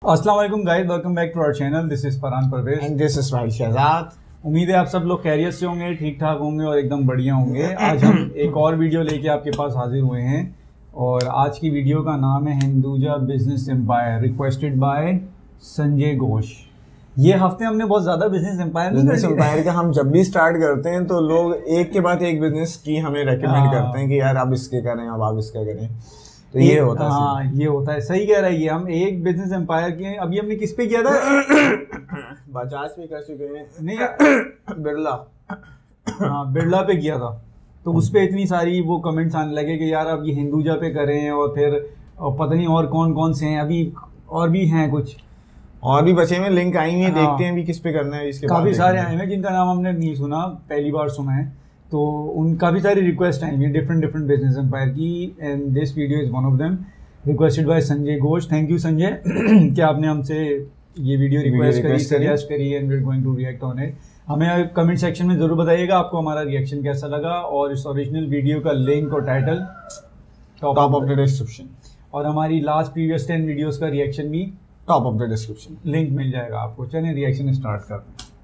अस्सलाम वालेकुम guys, welcome back to our channel. This is Farhan Parvez and this is right Shahzad. उम्मीद है आप सब लोग खैरियत से होंगे, ठीक ठाक होंगे और एकदम बढ़िया होंगे। आज हम एक और वीडियो लेके आपके पास हाजिर हुए हैं और आज की वीडियो का नाम है Hinduja business empire, requested by Sanjay Ghosh. ये हफ्ते हमने बहुत ज़्यादा बिजनेस एम्पायर का हम जब भी स्टार्ट करते हैं तो लोग एक के बाद एक बिजनेस की हमें रेकमेंड करते हैं कि यार आप इसके करें, अब आप इसका करें। तो ये होता है। हाँ, ये होता है। सही कह रहा है। ये हम एक बिजनेस एम्पायर के अभी हमने किस पे किया था? बजाज पे कर चुके हैं। नहीं, बिरला। हाँ, बिरला पे किया था। तो उस पे इतनी सारी वो कमेंट्स आने लगे कि यार अब ये हिंदुजा पे करें और फिर पता नहीं और कौन कौन से हैं, अभी और भी हैं कुछ और भी बचे हुए लिंक आई हैं। देखते हैं अभी किस पे करना है। इसके काफ़ी सारे आए हैं जिनका नाम हमने नहीं सुना, पहली बार सुना है। तो उन काफ़ी सारी रिक्वेस्ट आई हैं डिफरेंट बिजनेस एम्पायर की, and this video is one of them, requested by Sanjay Ghosh. Thank you Sanjay कि आपने हमसे ये वीडियो रिक्वेस्ट करी, सजेस्ट करी, and we are going to react on it. हमें कमेंट सेक्शन में ज़रूर बताइएगा आपको हमारा रिएक्शन कैसा लगा, और इस ओरिजिनल वीडियो का लिंक और title top of the description, और हमारी लास्ट प्रीवियस 10 वीडियोज़ का रिएक्शन भी top of the description, link मिल जाएगा आपको। चलिए रिएक्शन स्टार्ट करते हैं।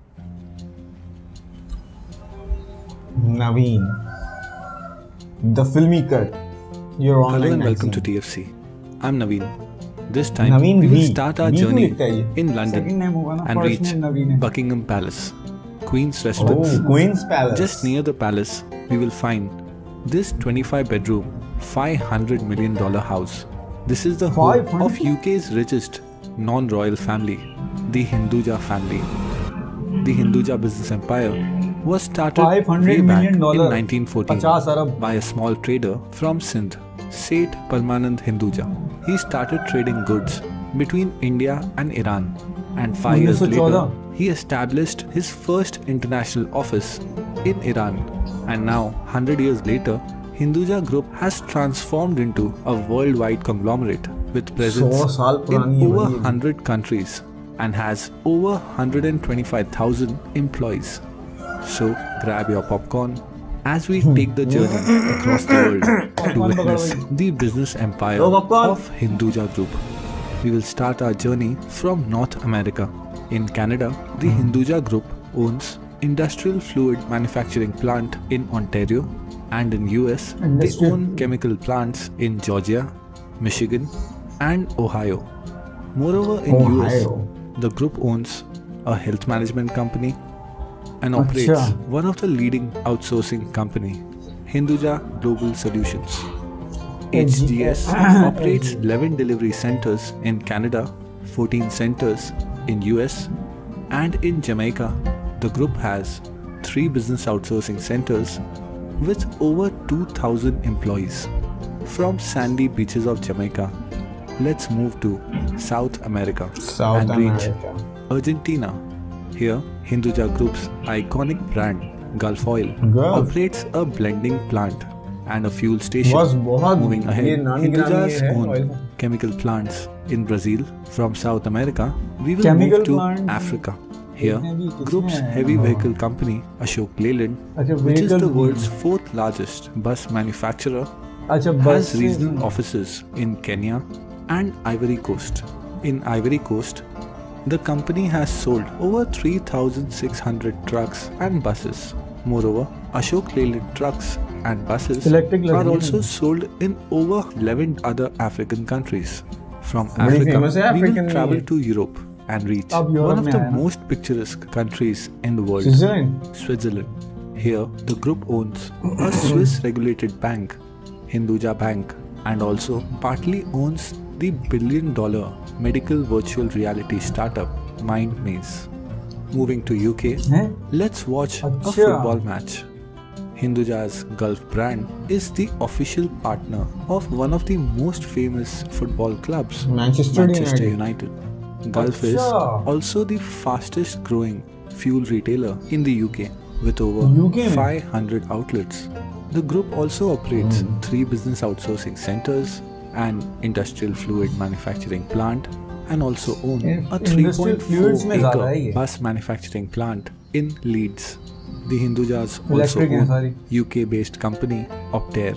Naveen, the filmmaker. You're online. Hello and welcome to TFC. I'm Naveen. This time we will start our journey in London and reach Buckingham Palace, Queen's Residence. Oh, Queen's Palace. Just near the palace, we will find this 25-bedroom, $500 million house. This is the home of UK's richest non-royal family, the Hinduja family. The Hinduja business empire was started way back in 1914 by a small trader from Sindh, Seth Parmanand Hinduja. He started trading goods between India and Iran, and 5 years later he established his first international office in Iran. And now 100 years later, Hinduja Group has transformed into a worldwide conglomerate with presence in over 100 countries and has over 125,000 employees. So grab your popcorn as we take the journey across the world to witness the business empire of Hinduja Group. We will start our journey from North America. In Canada, the Hinduja Group owns industrial fluid manufacturing plant in Ontario, and in US they own chemical plants in Georgia, Michigan and Ohio. Moreover, in US the group owns a health management company and operates one of the leading outsourcing company, Hinduja Global Solutions. HGS operates 11 delivery centers in Canada, 14 centers in US, and in Jamaica the group has 3 business outsourcing centers with over 2,000 employees. From sandy beaches of Jamaica, let's move to South America and reach Argentina. Here, Hinduja Group's iconic brand, Gulf Oil, operates a blending plant and a fuel station. Moving ahead, Hinduja's own chemical plants in Brazil. From South America, we will move to Africa. Here, Group's heavy vehicle company, Ashok Leyland, which is the world's 4th largest bus manufacturer, has regional offices in Kenya and Ivory Coast. In Ivory Coast, the company has sold over 3,600 trucks and buses. Moreover, Ashok Leyland trucks and buses are also sold in over 11 other African countries. From Africa, we will travel to Europe and reach one of the most picturesque countries in the world, Switzerland. Here, the group owns a Swiss regulated bank, Hinduja Bank, and also partly owns the billion-dollar medical virtual reality startup MindMaze. Moving to UK, let's watch a football match. Hinduja's Gulf brand is the official partner of one of the most famous football clubs, Manchester United. Gulf is also the fastest growing fuel retailer in the UK with over 500 outlets. The group also operates 3 business outsourcing centers, an industrial fluid manufacturing plant, and also own a 3.4-acre bus manufacturing plant in Leeds. The Hindujas also own UK-based company Optare,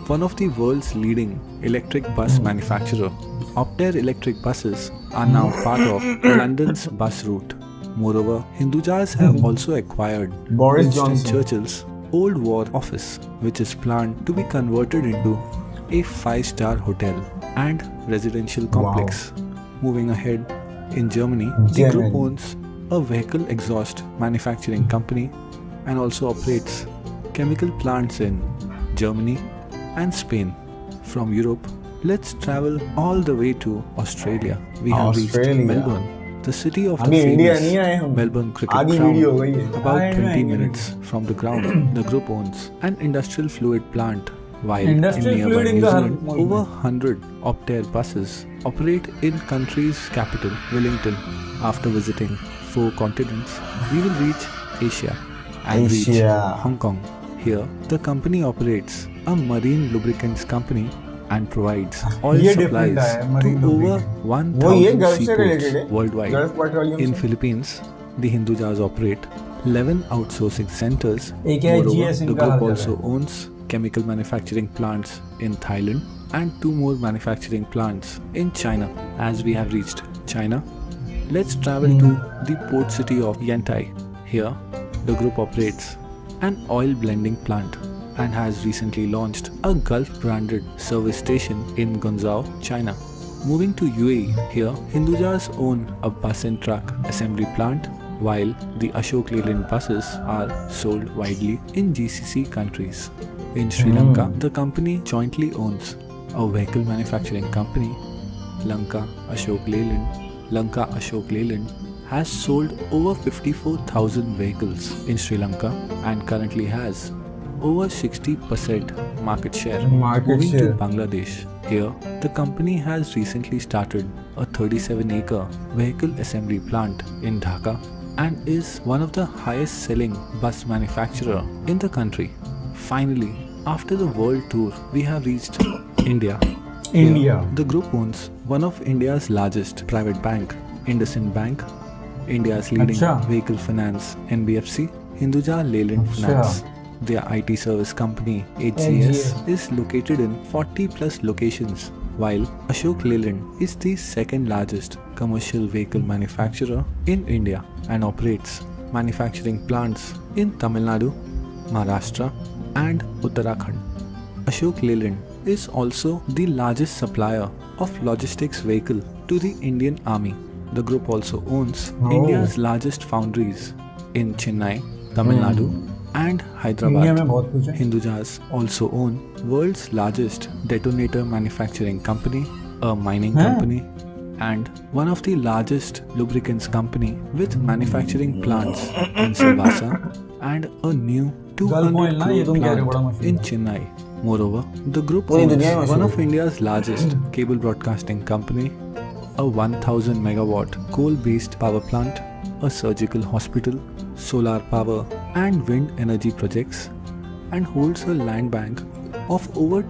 one of the world's leading electric bus manufacturer. Optare electric buses are now part of London's bus route. Moreover, Hindujas have also acquired Boris Winston Johnson. Churchill's Old War Office, which is planned to be converted into a 5-star hotel and residential complex. Moving ahead, in Germany, the group owns a vehicle exhaust manufacturing company and also operates chemical plants in Germany and Spain. From Europe, let's travel all the way to Australia. We have reached Melbourne, the city of the famous Melbourne cricket ground. About 20 minutes from the ground, the group owns an industrial fluid plant, while in nearby New Zealand, over 100 Optare buses operate in country's capital, Wellington. After visiting 4 continents, we will reach Asia and reach Hong Kong. Here, the company operates a marine lubricants company and provides oil supplies to over 1,000 seaports worldwide. In Philippines, the Hindujas operate 11 outsourcing centers. Moreover, the group also owns chemical manufacturing plants in Thailand and 2 more manufacturing plants in China. As we have reached China, let's travel to the port city of Yantai. Here, the group operates an oil blending plant and has recently launched a Gulf branded service station in Guangzhou, China. Moving to UAE, here Hindujas own a bus and truck assembly plant, while the Ashok Leyland buses are sold widely in GCC countries. In Sri Lanka, the company jointly owns a vehicle manufacturing company, Lanka Ashok Leyland. Lanka Ashok Leyland has sold over 54,000 vehicles in Sri Lanka and currently has over 60% market share. Moving to Bangladesh, here the company has recently started a 37-acre vehicle assembly plant in Dhaka and is one of the highest selling bus manufacturer in the country. Finally, after the world tour, we have reached India. Here, the group owns one of India's largest private bank, IndusInd Bank, India's leading vehicle finance, NBFC, Hinduja Leyland Finance. Their IT service company, HCS, is located in 40 plus locations, while Ashok Leyland is the second largest commercial vehicle manufacturer in India and operates manufacturing plants in Tamil Nadu, Maharashtra and Uttarakhand. Ashok Leyland is also the largest supplier of logistics vehicle to the Indian Army. The group also owns India's largest foundries in Chennai, Tamil Nadu and Hyderabad. Hindujas also own world's largest detonator manufacturing company, a mining company and one of the largest lubricants company with manufacturing plants in Silvassa and a new 200 crore plant in Chennai. Moreover, the group owns one of India's largest cable broadcasting company, a 1000 megawatt coal-based power plant, a surgical hospital, solar power and wind energy projects, and holds a land bank of over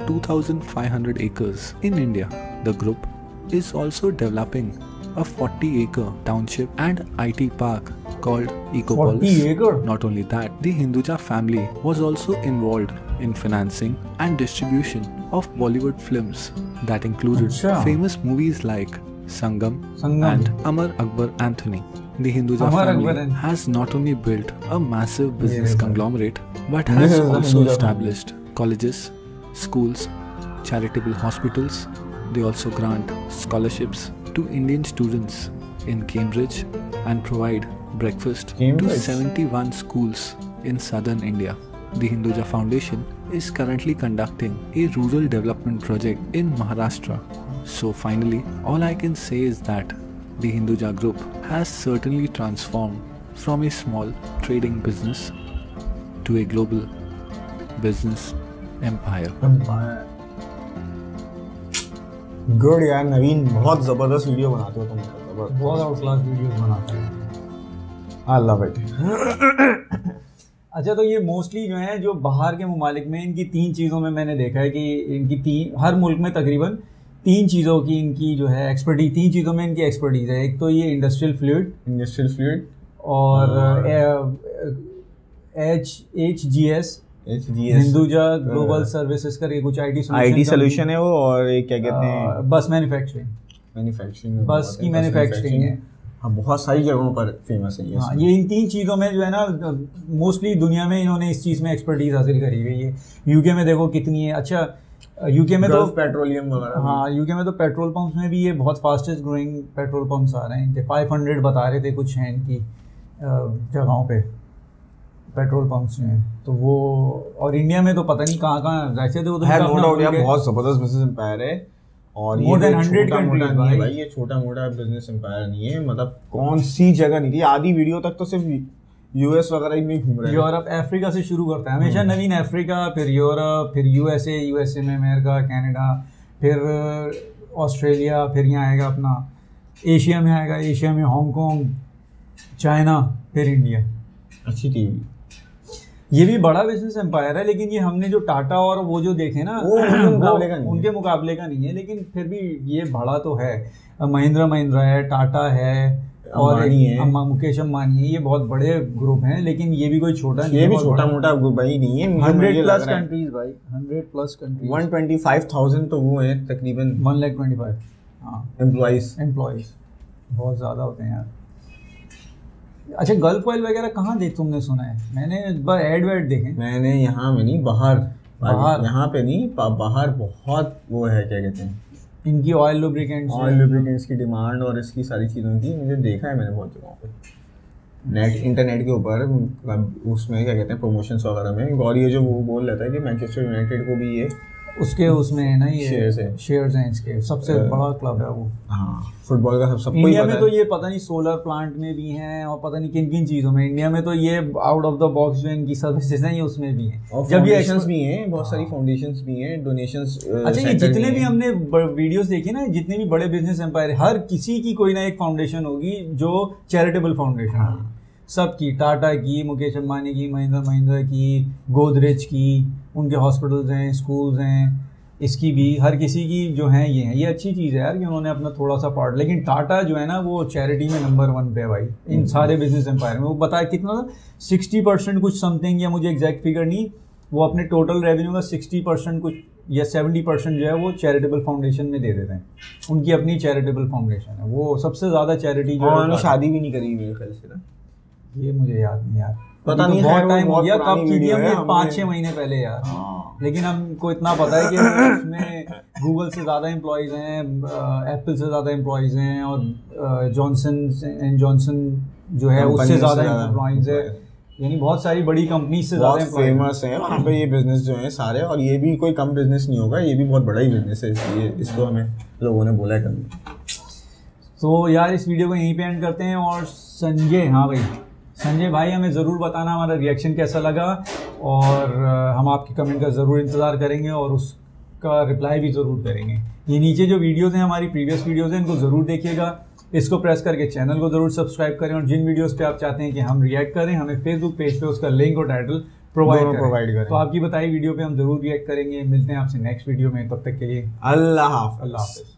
2,500 acres in India. The group is also developing a 40-acre township and IT park called Ecopolis. Not only that, the Hinduja family was also involved in financing and distribution of Bollywood films that included famous movies like Sangam and Amar Akbar Anthony. The Hinduja family has not only built a massive business conglomerate but has also established colleges, schools, charitable hospitals. They also grant scholarships to Indian students in Cambridge and provide breakfast to 71 schools in southern India. The Hinduja Foundation is currently conducting a rural development project in Maharashtra. So finally, all I can say is that the Hinduja Group has certainly transformed from a small trading business to a global business empire. Good यार नवीन, बहुत जबरदस्त video बनाते हो तुम। बहुत out class videos बनाते हैं। I love it. अच्छा, तो ये मोस्टली जो है जो बाहर के ममालिक में इनकी 3 चीज़ों में मैंने देखा है कि इनकी हर मुल्क में तकरीबन 3 चीज़ों की इनकी जो है एक्सपर्टीज, 3 चीज़ों में इनकी एक्सपर्टीज़ है। एक तो ये इंडस्ट्रियल फ्लूइड और HGS हिंदुजा ग्लोबल सर्विसेज करके कुछ आईटी सोल्यूशन है वो, और एक क्या कहते हैं बस मैन्युफैक्चरिंग, बस की मैन्युफैक्चरिंग है। हाँ, बहुत सारी जगहों पर फेमस है ये। हाँ, ये इन 3 चीज़ों में जो है ना मोस्टली दुनिया में इन्होंने इस चीज़ में एक्सपर्टीज हासिल करी हुई है। यूके में देखो कितनी है। अच्छा यूके में तो पेट्रोलियम वगैरह, हाँ यूके में तो पेट्रोल पंप्स में भी ये बहुत फास्टेस्ट ग्रोइंग पेट्रोल पंप्स आ रहे हैं। इनके 500 बता रहे थे कुछ हैं इनकी जगहों पे पेट्रोल पंप्स में, तो वो और इंडिया में तो पता नहीं कहाँ वैसे तो बहुत जबरदस्त बिजनेस एम्पायर है। और ये छोटा मोटा नहीं है भाई, ये छोटा मोटा बिजनेस एम्पायर नहीं है, मतलब कौन सी जगह नहीं थी। आधी वीडियो तक तो सिर्फ यूएस वगैरह में घूम रहे हैं। यूरोप अफ्रीका से शुरू करता है हमेशा, नवीन अफ्रीका, फिर यूरोप, फिर यूएसए में अमेरिका, कनाडा, फिर ऑस्ट्रेलिया, फिर यहाँ आएगा अपना एशिया में आएगा, एशिया में हांगकांग, चाइना, फिर इंडिया। अच्छी टीवी, ये भी बड़ा बिजनेस एम्पायर है, लेकिन ये हमने जो टाटा और वो जो देखे ना उनके मुकाबले का नहीं है, लेकिन फिर भी ये बड़ा तो है। महिंद्रा है, टाटा है और मुकेश अंबानी है, ये बहुत बड़े ग्रुप हैं, लेकिन ये भी कोई छोटा नहीं है, ये भी छोटा मोटा ग्रुप भाई नहीं है। 100+ कंट्रीज भाई, 100+ कंट्रीज, 125,000 तो वो है तकरीबन 125। हाँ एम्प्लॉइज बहुत ज़्यादा होते हैं यार। अच्छा गल्फ ऑयल वगैरह कहाँ देख तुमने सुना है? मैंने एक बार एड देखे, मैंने यहाँ में नहीं, बाहर यहाँ पे नहीं, बाहर बहुत वो है क्या कहते हैं इनकी ऑयल लुब्रिकेंट्स की डिमांड और इसकी सारी चीज़ों की मुझे देखा है मैंने बहुत जगहों पे, इंटरनेट के ऊपर, उसमें क्या कहते हैं प्रमोशंस वगैरह में। और ये जो वो बोल रहता है कि मैनचेस्टर यूनाइटेड को भी ये उसमें है ना, ये शेयर्स हैं इसके, सबसे बड़ा क्लब है वो। हाँ फुटबॉल का सबको इंडिया में तो ये पता नहीं सोलर प्लांट में भी हैं और पता नहीं किन किन चीज़ों में। इंडिया में तो ये आउट ऑफ द बॉक्स जो इनकी सर्विसेज हैं ये उसमें भी हैं, जब ये एक्शंस भी हैं, बहुत सारी फाउंडेशंस भी हैं, डोनेशंस। अच्छा ये जितने भी हमने वीडियोस देखे ना, जितने भी बड़े बिजनेस एम्पायर, हर किसी की कोई ना एक फाउंडेशन होगी जो चैरिटेबल फाउंडेशन होगी, सबकी, टाटा की, मुकेश अंबानी की, महिंद्रा की, गोदरेज की, उनके हॉस्पिटल्स हैं, स्कूल्स हैं, इसकी भी, हर किसी की जो है ये अच्छी चीज़ है यार कि उन्होंने अपना थोड़ा सा पार्ट। लेकिन टाटा जो है ना वो चैरिटी में नंबर 1 पे है भाई इन सारे बिजनेस एम्पायर में। वो बताया कितना 60% कुछ समथिंग, या मुझे एग्जैक्ट फिगर नहीं, वो अपने टोटल रेवेन्यू का 60% कुछ या 70% जो है वो चैरिटेबल फाउंडेशन में दे देते हैं। उनकी अपनी चैरिटेबल फाउंडेशन है, वो सबसे ज़्यादा चैरिटी जो है। शादी भी नहीं करी मेरे ख्याल से ना, ये मुझे याद नहीं यार, पता नहीं बहुत टाइम हो गया, कब की थी हमने 5-6 महीने पहले यार। लेकिन हमको इतना पता है कि उसमें गूगल से ज़्यादा एम्प्लॉयज़ हैं, एप्पल से ज़्यादा एम्प्लॉयज़ हैं, और जॉनसन जो है उससे ज़्यादा एम्प्लॉयज़ है, यानी बहुत सारी बड़ी कंपनी से ज़्यादा फेमस हैं वहाँ पे ये बिजनेस जो है सारे। और ये भी कोई कम बिजनेस नहीं होगा, ये भी बहुत बड़ा ही बिजनेस है, इसलिए इसको हमें लोगों ने बोला है करना। तो यार इस वीडियो को यहीं पे एंड करते हैं। और संजय भाई हमें ज़रूर बताना हमारा रिएक्शन कैसा लगा, और हम आपके कमेंट का ज़रूर इंतज़ार करेंगे और उसका रिप्लाई भी ज़रूर करेंगे। ये नीचे जो वीडियोज़ हैं हमारी प्रीवियस वीडियोज़ हैं, इनको ज़रूर देखिएगा, इसको प्रेस करके चैनल को ज़रूर सब्सक्राइब करें, और जिन वीडियोज़ पे आप चाहते हैं कि हम रिएक्ट करें, हमें फेसबुक पेज पे उसका लिंक और टाइटल प्रोवाइड करें। तो आपकी बताई वीडियो पे हम ज़रूर रिएक्ट करेंगे। मिलते हैं आपसे नेक्स्ट वीडियो में, तब तक के लिए अल्लाह हाफ़िज़।